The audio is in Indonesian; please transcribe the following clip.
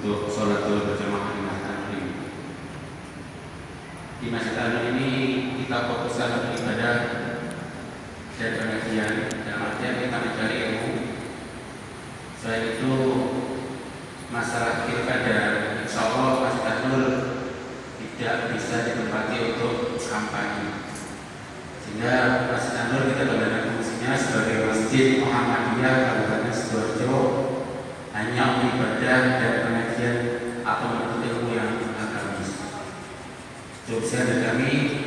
untuk sholatul berjamaah di Masjid An-Nur ini. Di Masjid An-Nur ini kita fokuskan untuk ibadah dan pengajian, dalam artian kita mencari ilmu. Selain itu masalah pilkada, insya Allah Masjid An-Nur tidak bisa ditempati untuk kampanye, sehingga Masjid An-Nur kita berikan fungsinya sebagai Masjid Muhammadiyah Kabupaten Sidoarjo, hanya untuk ibadah dan pengajian atau menuntut ilmu yang agamis. Cukup sekian dari kami.